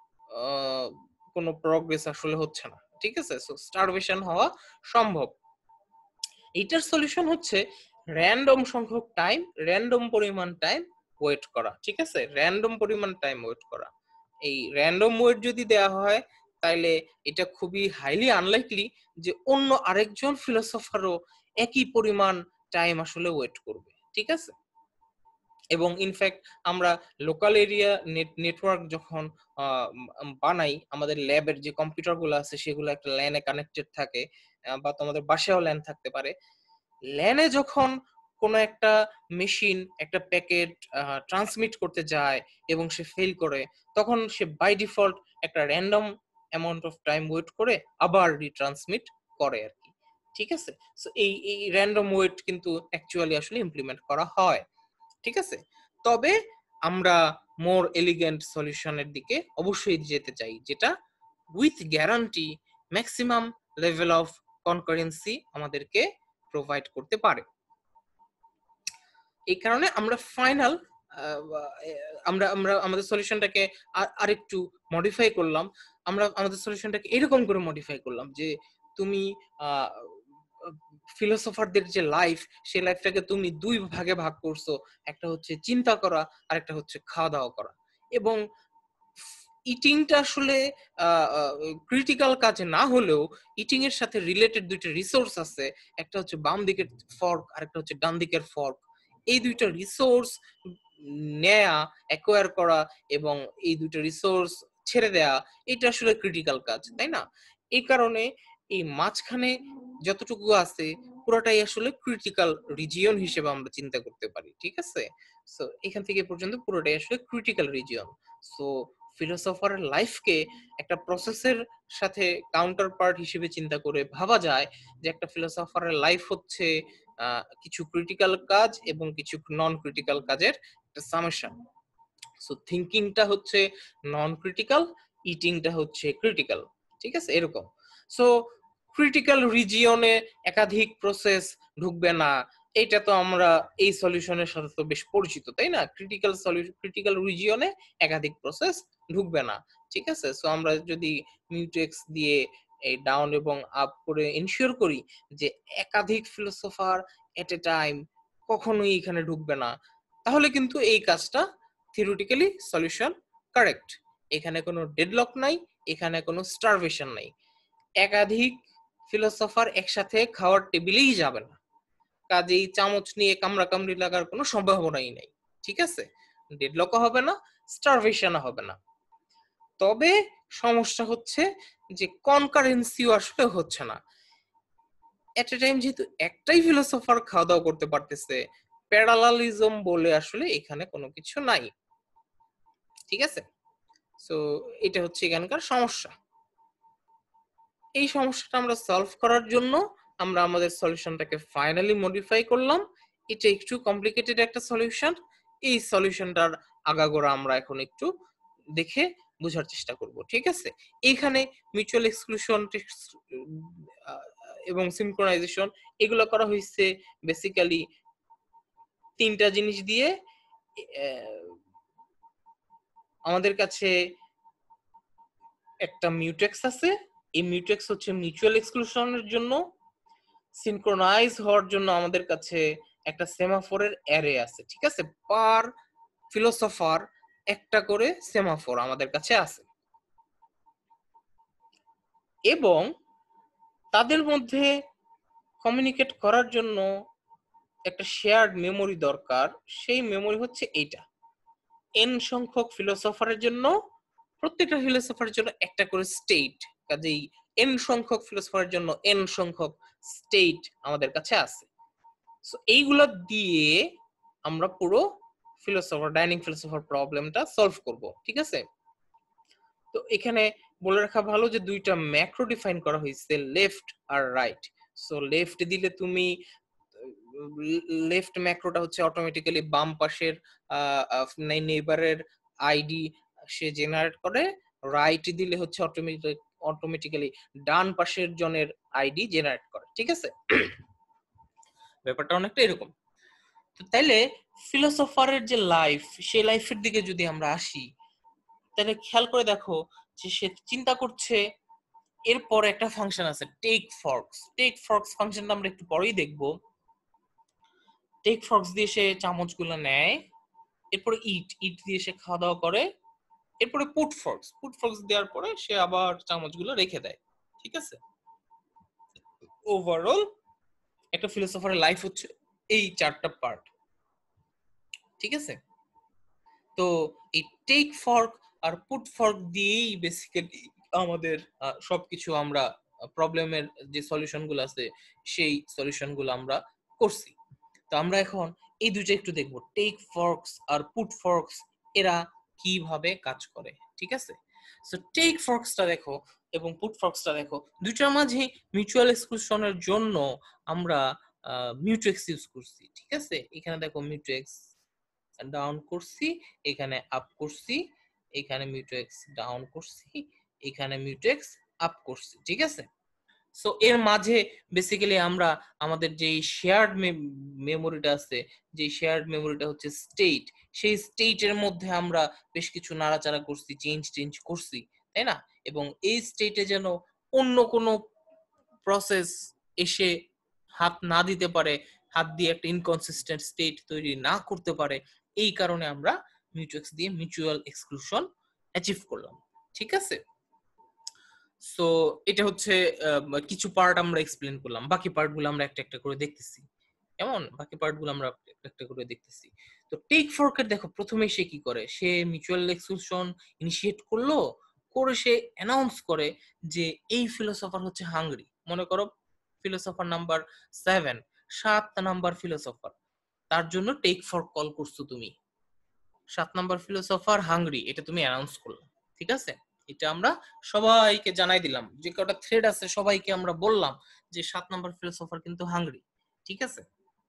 কোনো প্রোগ্রেস আসলে হচ্ছে না, ঠিক আছে? সো স্টারভেশন হওয়া সম্ভব। এটার সলিউশন হচ্ছে র্যান্ডম সংখ্যক টাইম, র্যান্ডম পরিমাণ টাইম ওয়েট করা, ঠিক আছে? র্যান্ডম পরিমাণ টাইম ওয়েট করা। এই র্যান্ডম ওয়েট যদি দেয়া হয় তাহলে এটা খুবই হাইলি আনলাইকলি যে অন্য আরেকজন ফিলোসফারও একই পরিমাণ টাইম আসলে ওয়েট করবে, ঠিক আছে? এবং ইনফ্যাক্ট আমরা লোকাল এরিয়া নেটওয়ার্ক যখন বানাই, আমাদের ল্যাবের যে কম্পিউটারগুলো আছে সেগুলো একটা ল্যানে কানেক্টেড থাকে, বা তোমাদের বাসায়ও ল্যান থাকতে পারে। ল্যানে যখন কোনো একটা মেশিন একটা প্যাকেট ট্রান্সমিট করতে যায় এবং সে ফেল করে, তখন সে বাই ডিফল্ট একটা random amount of time wait করে আবার রিট্রান্সমিট করে আর কি। ঠিক আছে, সো এই এই র্যান্ডম ওয়েট কিন্তু অ্যাকচুয়ালি আসলে ইমপ্লিমেন্ট করা হয়। ঠিক আছে, তবে আমরা মোর এলিগেন্ট সলিউশনের দিকে অবশ্যই যেতে চাই, যেটা with guarantee maximum level of concurrency আমাদেরকে প্রোভাইড করতে পারে। এই কারণে আমরা ফাইনাল আমরা আমরা আমাদের সলিউশনটাকে আরেকটু মডিফাই করলাম। আমরা আমাদের সলিউশনটাকে এরকম করে মডিফাই করলাম যে তুমি ফিলোসোফারদের যে লাইফ, সেই লাইফটাকে তুমি দুই ভাগে ভাগ করছো, একটা হচ্ছে চিন্তা করা আর একটা হচ্ছে খাওয়া দাওয়া করা। এবং ইটিংটা আসলে ক্রিটিক্যাল কাজ না হলেও ইটিং এর সাথে রিলেটেড দুইটা রিসোর্স আছে, একটা হচ্ছে বাম দিকের ফর্ক আর একটা হচ্ছে ডান দিকের ফর্ক। এই দুইটা রিসোর্স নেয়া, অ্যাকোয়ার করা এবং এই দুইটা রিসোর্স ছেড়ে দেয়া, এটা আসলে ক্রিটিক্যাল কাজ, তাই না? এই কারণে এই মাঝখানে যতটুকু আছে পুরোটাই আসলে ক্রিটিক্যাল রিজিয়ন হিসেবে আমরা চিন্তা করতে পারি। ঠিক আছে, সো এখান থেকে পর্যন্ত পুরোটাই আসলে ক্রিটিক্যাল রিজিয়ন। সো ফিলোসোফারের লাইফকে একটা প্রসেসের সাথে কাউন্টার পার্ট হিসেবে চিন্তা করে ভাবা যায় যে একটা ফিলোসোফারের লাইফ হচ্ছে কিছু ক্রিটিক্যাল কাজ এবং কিছু নন ক্রিটিক্যাল কাজের একটা সামেশন। সো থিঙ্কিংটা হচ্ছে নন ক্রিটিক্যাল, ইটিংটা হচ্ছে ক্রিটিক্যাল। ঠিক আছে, এরকম। সো ক্রিটিক্যাল রিজিয়নে একাধিক প্রসেস ঢুকবে না, এটা তো আমরা এই সলিউশনের সাথে তো বেশ পরিচিত, তাই না? ক্রিটিক্যাল সলিউশন ক্রিটিক্যাল রিজিয়নে একাধিক প্রসেস ঢুকবে না। ঠিক আছে, সো আমরা যদি মিউটেক্স দিয়ে এই ডাউন এবং আপ করে ইনশিওর করি যে একাধিক ফিলোসোফার এট এ টাইম কখনোই এখানে ঢুকবে না, তাহলে কিন্তু এই কাজটা থিওরিটিক্যালি সলিউশন কারেক্ট। এখানে কোনো ডেডলক নাই, এখানে কোনো স্টারভেশন নাই। একাধিক ফিলোসোফার একসাথে খাওয়ার টেবিলেই যাবে না, কাজেই চামচ নিয়ে কামড়া কামড়ি লাগার কোনো সম্ভাবনাই নাই। ঠিক আছে, ডেডলকও হবে না, স্টারভেশনও হবে না। তবে সমস্যা হচ্ছে যে কনকারেন্সিও আসলে হচ্ছে না। এট এ টাইম যেহেতু একটাই ফিলোসোফার খাওয়া দাওয়া করতে পারতেছে, প্যারালালিজম বলে আসলে এখানে কোনো কিছু নাই। ঠিক আছে, সো এটা হচ্ছে এখানকার সমস্যা। এই সমস্যাটা আমরা সলভ করার জন্য আমরা আমাদের সলিউশনটাকে ফাইনালি মডিফাই করলাম। এটা একটু কমপ্লিকেটেড একটা সলিউশন। এই সলিউশনটার আগাগোড়া আমরা এখন একটু দেখে বোঝার চেষ্টা করব। ঠিক আছে, এখানে মিউচুয়াল এক্সক্লুশন এবং সিনক্রোনাইজেশন এগুলো করা হয়েছে বেসিক্যালি তিনটা জিনিস দিয়ে। আমাদের কাছে একটা মিউটেক্স আছে, এই মিউটেক্স হচ্ছে মিউচুয়াল এক্সক্লুশনের জন্য। সিনক্রোনাইজ হওয়ার জন্য আমাদের কাছে একটা সেমাফোরের অ্যারে আছে। ঠিক আছে, পার ফিলোসোফার একটা করে সেমাফোর আমাদের কাছে আছে এবং তাদের মধ্যে কমিউনিকেট করার জন্য একটা শেয়ার্ড মেমোরি দরকার। সেই মেমোরি হচ্ছে এইটা। এন সংখ্যক ফিলোসোফারের জন্য, প্রত্যেকটা ফিলোসোফারের জন্য একটা করে স্টেট, কাজেই এন সংখ্যক ফিলোসোফারের জন্য এন সংখ্যক স্টেট আমাদের কাছে আছে। সো এইগুলা দিয়ে আমরা পুরো ফিলোসোফার ডাইনিং ফিলোসোফার প্রবলেমটা সলভ করব। ঠিক আছে, তো এখানে বলে রাখা ভালো যে দুইটা ম্যাক্রো ডিফাইন করা হয়েছে, লেফট আর রাইট। সো লেফট দিলে তুমি লেফট ম্যাক্রোটা হচ্ছে অটোমেটিক্যালি বাম পাশের নেইবারের আইডি সে জেনারেট করে, রাইট দিলে হচ্ছে অটোমেটিক অটোমেটিক্যালি ডান পাশের জনের আইডি জেনারেট করে। ঠিক আছে, ব্যাপারটা অনেকটা এরকম। তো তাইলে ফিলোসোফারের যে লাইফ, সেই লাইফের দিকে যদি আমরা আসি, তাহলে খেয়াল করে দেখো যে সে চিন্তা করছে, এরপর একটা ফাংশন আছে টেক ফর্কস। টেক ফর্কস ফাংশনটা আমরা একটু পরেই দেখব। টেক ফর্কস দিয়ে সে চামচগুলো নেয়, এরপরে ইট ইট দিয়ে সে খাওয়া দাওয়া করে, এরপরে পুট ফর্কস পুট ফর্কস দেওয়ার পরে সে আবার চামচগুলো রেখে দেয়। ঠিক আছে, ওভারঅল একটা ফিলোসোফারের লাইফ হচ্ছে এই চারটা পার্ট। ঠিক আছে, তো এই টেক ফর্ক আর পুট ফর্ক দিয়েই বেসিক্যালি আমাদের সবকিছু আমরা প্রবলেমের যে সলিউশন গুলো আছে সেই সলিউশন গুলো আমরা করছি। তো আমরা এখন এই দুইটা একটু দেখবো, টেক ফর্কস আর পুট ফর্কস এরা কিভাবে কাজ করে, ঠিক আছে? সো টেক ফর্কসটা দেখো এবং পুট ফর্কসটা দেখো, দুইটার মাঝে মিউচুয়াল এক্সক্লুশনের জন্য আমরা মিউটেক্স ইউজ করছি, ঠিক আছে? এখানে দেখো মিউটেক্স ডাউন করছি, এখানে আপ করছি, এখানে মিউটেক্স ডাউন করছি, এখানে মিউটেক্স আপ করছি, ঠিক আছে? সো এর মাঝে বেসিক্যালি আমরা আমাদের যে শেয়ার্ড মেমোরিটা আছে, যে শেয়ার্ড মেমোরিটা হচ্ছে স্টেট, সেই স্টেটের মধ্যে আমরা বেশ কিছু নাড়াচাড়া করছি, চেঞ্জ চেঞ্জ করছি, তাই না? এবং এই স্টেটে যেন অন্য কোনো প্রসেস এসে হাত না দিতে পারে, হাত দিয়ে একটা ইনকনসিস্টেন্ট স্টেট তৈরি না করতে পারে, এই কারণে আমরা মিউটেক্স দিয়ে মিউচুয়াল এক্সক্লুশন অ্যাচিভ করলাম, ঠিক আছে? সো এটা হচ্ছে কিছু পার্ট আমরা এক্সপ্লেন করলাম, বাকি পার্টগুলো আমরা একটা একটা করে দেখতেছি, কেমন? বাকি পার্টগুলো আমরা একটা একটা করে দেখতেছি। তো টেক ফর্কের দেখো প্রথমে সে কি করে, সে মিউচুয়াল এক্সক্লুশন ইনিশিয়েট করলো, করে সে অ্যানাউন্স করে যে এই ফিলোসফার হচ্ছে হাংরি। মনে করো ফিলোসফার নাম্বার সেভেন, সাত নাম্বার ফিলোসফার, তার জন্য টেক ফর্ক কল করছো তুমি, সাত নাম্বার ফিলোসফার হাংরি, এটা তুমি অ্যানাউন্স করলে, ঠিক আছে? এটা আমরা সবাইকে জানাই দিলাম, যে কটা থ্রেড আছে সবাইকে আমরা বললাম যে সাত নাম্বার ফিলোসফার কিন্তু হাংরি, ঠিক আছে?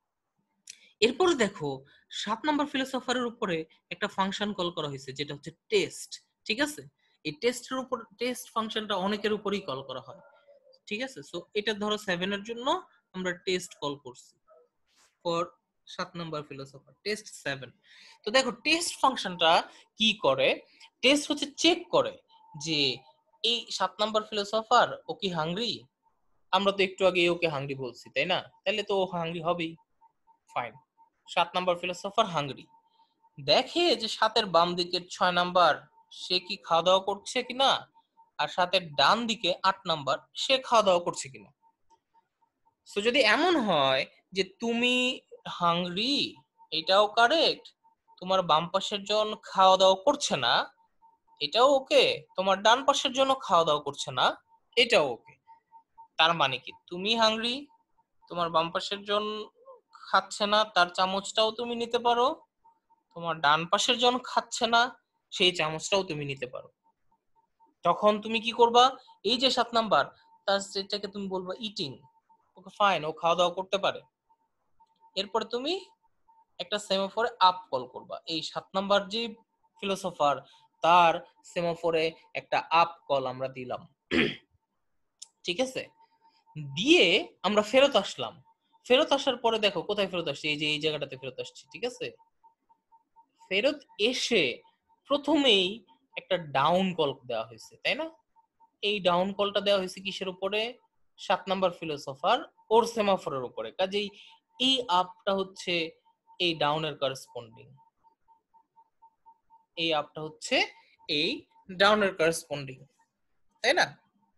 এরপরে দেখো সাত নাম্বার ফিলোসফারের উপরে একটা ফাংশন কল করা হয়েছে যেটা হচ্ছে টেস্ট, ঠিক আছে? এই টেস্টের উপর, টেস্ট ফাংশনটা অনেকের উপরেই কল করা হয়, ঠিক আছে? সো এটা ধরো সেভেন এর জন্য আমরা টেস্ট কল করছি ফর সাত নাম্বার ফিলোসফার, টেস্ট সেভেন। তো দেখো টেস্ট ফাংশনটা কি করে, টেস্ট হচ্ছে চেক করে যে এই সাত নাম্বার ফিলোসফার ও কি হাংরি, আমরা তো একটু আগে ওকে হাংরি বলছি, তাই না? তাহলে তো ও হাংরি হবেই, ফাইন, সাত নাম্বার ফিলোসফার হাংরি। দেখে যে সাতের বাম দিকের ছয় নাম্বার সে কি খাওয়া দাওয়া করছে কিনা, আর সাতের ডান দিকে আট নাম্বার সে খাওয়া দাওয়া করছে কিনা। সো যদি এমন হয় যে তুমি হাংরি, এটাও কারেক্ট, তোমার বাম পাশের জন খাওয়া দাওয়া করছে না, এটাও ওকে, তোমার ডান পাশের জন্য খাওয়া দাওয়া করছে না, এটাও ওকে, তার মানে কি তুমি হাংরি, তোমার বাম পাশের জন খাচ্ছে না, তার চামচটাও তুমি নিতে পারো, তোমার ডান পাশের জন খাচ্ছে না, সেই চামচটাও তুমি নিতে পারো। তখন তুমি কি করবা, এই যে সাত নাম্বার, তার সেটাকে তুমি বলবা ইটিং, ওকে ফাইন, ও খাওয়া দাওয়া করতে পারে। এরপর তুমি একটা সেমাফোরে আপ কল করবা, এই সাত নাম্বার যে ফিলোসফার তার সেমাফোরে একটা আপ কল আমরা দিলাম, ঠিক আছে? দিয়ে আমরা ফেরত আসলাম, ফেরত আসার পরে দেখো কোথায় ফেরত আসছি, এই যে এই জায়গাটাতে ফেরত আসছি, ঠিক আছে? ফেরত এসে প্রথমেই একটা ডাউন কল দেওয়া হয়েছে, তাই না? এই ডাউন কলটা দেওয়া হয়েছে কিসের উপরে, সাত নাম্বার ফিলোসফার ওর সেমাফোরের উপরে, কাজেই এই আপটা হচ্ছে এই ডাউনের করেসপন্ডিং, এই আপটা হচ্ছে এই ডাউনের করেসপন্ডিং, তাই না?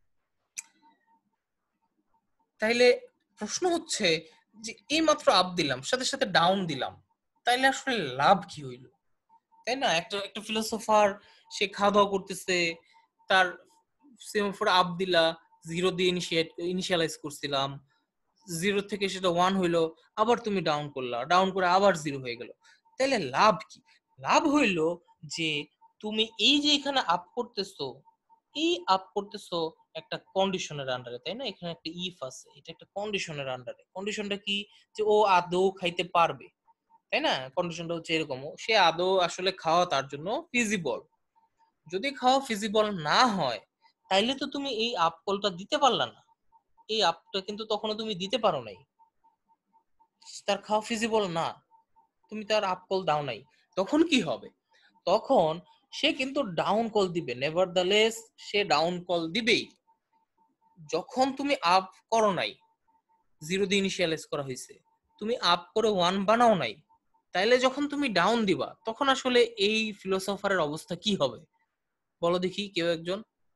তাইলে প্রশ্ন হচ্ছে যে এই মাত্র আপ দিলাম, সাথে সাথে ডাউন দিলাম, তাইলে আসলে লাভ কি হইল, তাই না? একটা একটা ফিলোসফার সে খাওয়া দাওয়া করতেছে, তার সেমাফোর আপ দিলা, জিরো দিয়ে ইনিশিয়েট ইনিশিয়ালাইজ করছিলাম, জিরো থেকে সেটা ওয়ান হইলো, আবার তুমি ডাউন করলা, ডাউন করে আবার জিরো হয়ে গেল, তাহলে লাভ কি? লাভ হইলো যে তুমি এই যে এখানে আপ করতেছো, এই আপ করতেছো একটা কন্ডিশনের আন্ডারে, তাই না? এখানে একটা ইফ আছে, এটা একটা কন্ডিশনের আন্ডারে। কন্ডিশনটা কি, যে ও আদৌ খাইতে পারবে, তাই না? কন্ডিশনটা হচ্ছে এরকম, সে আদৌ আসলে খাওয়া তার জন্য ফিজিবল। যদি খাওয়া ফিজিবল না হয় তাইলে তো তুমি এই আপ কলটা দিতে পারলা না, এই আপটা কিন্তু তখনও তুমি দিতে পারো নাই, তার খাওয়া ফিজিবল না, তুমি তার আপ কল দাও নাই। তখন কি হবে, তখন সে কিন্তু ডাউন কল দিবে, নেভারদালেস সে ডাউন কল দিবেই। যখন তুমি আপ করো নাই, জিরো দিয়ে ইনিশিয়ালাইজ করা হয়েছে, তুমি আপ করে ওয়ান বানাও নাই, তাইলে যখন তুমি ডাউন দিবা তখন আসলে এই ফিলোসফারের অবস্থা কি হবে বলো দেখি কেউ একজন?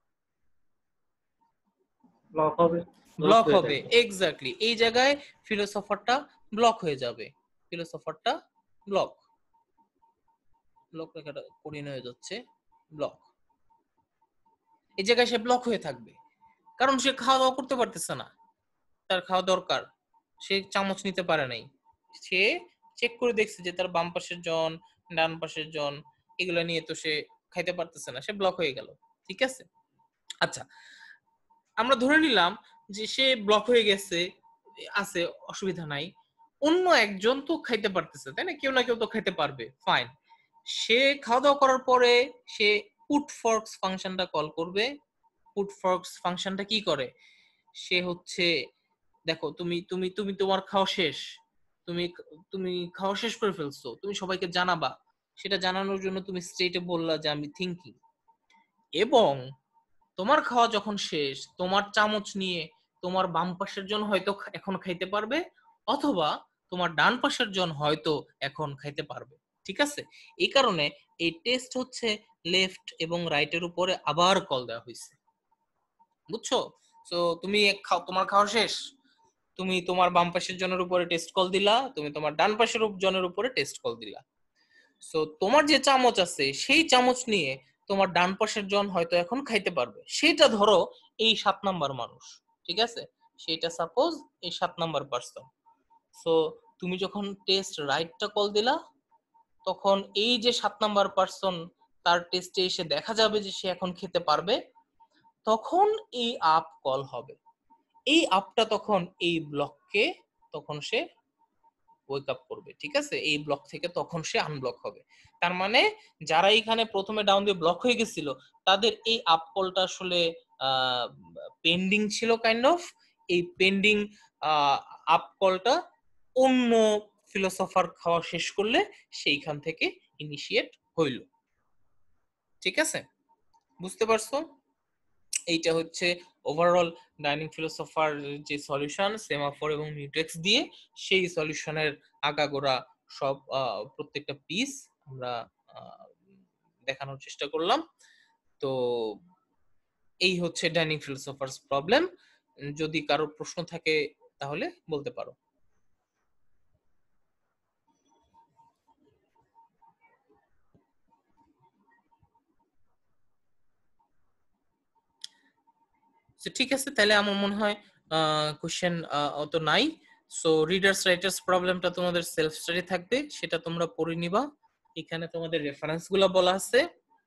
ব্লক হবে, ব্লক হবে, এক্স্যাক্টলি, এই জায়গায় ফিলোসফারটা ব্লক হয়ে যাবে, ফিলোসফারটা ব্লক, ব্লক রেখাটা কোডিন হয়ে যাচ্ছে ব্লক, এই জায়গায় সে ব্লক হয়ে থাকবে, কারণ সে খাওয়া দাওয়া করতে পারতেছে না, তার খাওয়া দরকার, সে চামচ নিতে পারে নাই, সে চেক করে দেখছে যে তার বাম পাশের জন ডান পাশের জন এগুলো নিয়ে তো সে খাইতে পারতেছে না, সে ব্লক হয়ে গেল। ঠিক আছে, আচ্ছা আমরা ধরে নিলাম যে সে ব্লক হয়ে গেছে, আছে অসুবিধা নাই, অন্য একজন তো খাইতে পারতেছে, তাই না? কেউ না কেউ তো খাইতে পারবে, ফাইন। সে খাওয়া দাওয়া করার পরে সে পুট ফর্কস ফাংশনটা কল করবে। পুট ফর্কস ফাংশনটা কি করে, সে হচ্ছে দেখো তুমি তুমি তুমি তোমার খাওয়া শেষ, তুমি তুমি খাওয়া শেষ করে ফেলছো, তুমি সবাইকে জানাবা, সেটা জানানোর জন্য তুমি স্ট্রেটে বললা যে আমি থিঙ্কিং, এবং তোমার খাওয়া যখন শেষ তোমার চামচ নিয়ে তোমার বাম পাশের জন হয়তো এখন খাইতে পারবে, অথবা তোমার ডান পাশের জন হয়তো এখন খাইতে পারবে। ঠিক আছে, এই কারণে এই টেস্ট হচ্ছে লেফট এবং রাইটের উপরে আবার কল দেওয়া হয়েছে, বুঝছো? সো তুমি খাও, তোমার খাওয়া শেষ, তুমি তোমার বাম পাশের জনের উপরে টেস্ট কল দিলা, তুমি তোমার ডান পাশের জনের উপরে টেস্ট কল দিলা। সো তোমার যে চামচ আছে সেই চামচ নিয়ে তোমার ডান পাশের জন হয়তো এখন খাইতে পারবে, সেটা ধরো এই সাত নাম্বার মানুষ। ঠিক আছে, সেটা সাপোজ এই সাত নাম্বার পার্সন। সো তুমি যখন টেস্ট রাইটটা কল দিলা, তখন এই যে সাত নাম্বার পার্সন তার টেস্টে এসে দেখা যাবে যে সে এখন খেতে পারবে, তখন এই আপ কল হবে। এই আপটা তখন এই ব্লককে তখন সে ওয়েক আপ করবে। ঠিক আছে, এই ব্লক থেকে তখন সে আনব্লক হবে। তার মানে যারা এখানে প্রথমে ডাউন দিয়ে ব্লক হয়ে গেছিল তাদের এই আপ কলটা আসলে পেন্ডিং ছিল কাইন্ড অফ। এই পেন্ডিং আপ কলটা অন্য ফিলোসফার খাওয়া শেষ করলে সেইখান থেকে ইনিশিয়েট হইল। ঠিক আছে, বুঝতে পারছো? এইটা হচ্ছে ওভারঅল ডাইনিং ফিলোসফার যে সলিউশন সেমাফোর এবং মিউটেক্স দিয়ে, সেই সলিউশনের আগাগোড়া সব প্রত্যেকটা পিস আমরা দেখানোর চেষ্টা করলাম। তো এই হচ্ছে ডাইনিং ফিলোসফারস প্রবলেম। যদি কারো প্রশ্ন থাকে তাহলে বলতে পারো। ঠিক আছে, তাহলে আমার মনে হয় কোশ্চেন অত নাই। সো রিডার্স রাইটার্স প্রবলেমটা তোমাদের সেলফ স্টাডি থাকবে, সেটা তোমরা পড়ে নিবা। এখানে তোমাদের রেফারেন্স গুলো বলা আছে।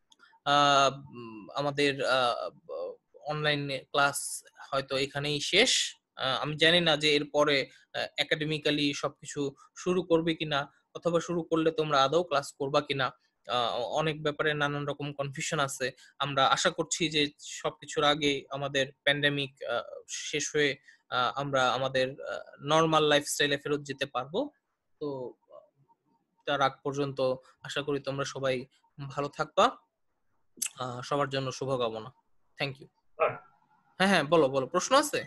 আমাদের অনলাইন ক্লাস হয়তো এখানেই শেষ। আমি জানি না যে এরপরে একাডেমিক্যালি সবকিছু শুরু করবে কিনা, অথবা শুরু করলে তোমরা আদৌ ক্লাস করবা কিনা। অনেক ব্যাপারে নানান রকম কনফিউশন আছে। আমরা আশা করছি যে সবকিছুর আগে আমাদের প্যান্ডেমিক শেষ হয়ে আমরা আমাদের নর্মাল লাইফস্টাইলে ফেরত যেতে পারবো। তো তার আগ পর্যন্ত আশা করি তোমরা সবাই ভালো থাকবা। সবার জন্য শুভকামনা। Thank you. হ্যাঁ হ্যাঁ বলো বলো, প্রশ্ন আছে?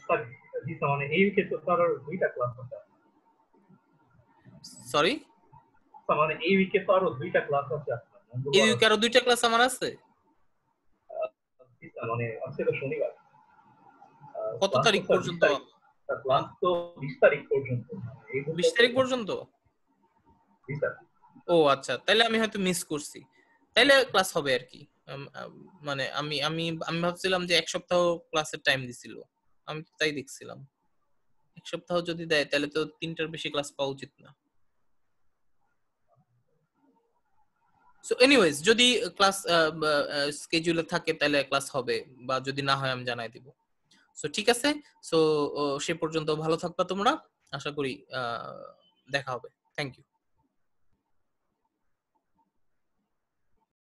সরি, মানে এই উইকে তো আরো দুইটা ক্লাস আছে আপনার। এই উইকে আরো দুইটা ক্লাস আমার আছে। মানে আজকে তো শনিবার। কত তারিখ পর্যন্ত? ক্লাস তো বিশ তারিখ পর্যন্ত। এই বিশ তারিখ পর্যন্ত? জি স্যার। ও আচ্ছা, তাহলে আমি হয়তো মিস করছি। তাহলে ক্লাস হবে আর কি। মানে আমি আমি আমি ভাবছিলাম যে এক সপ্তাহ ক্লাসের টাইম দিছিল, আমি তাই দেখছিলাম। এক সপ্তাহ যদি দেয় তাহলে তো তিনটার বেশি ক্লাস পাওয়া উচিত না। সো এনিওয়েজ, যদি ক্লাস স্কেডিউলে থাকে তাহলে ক্লাস হবে, বা যদি না হয় আমি জানাই দিব। সো ঠিক আছে, সো সে পর্যন্ত ভালো থাকবা তোমরা, আশা করি দেখা হবে। Thank you.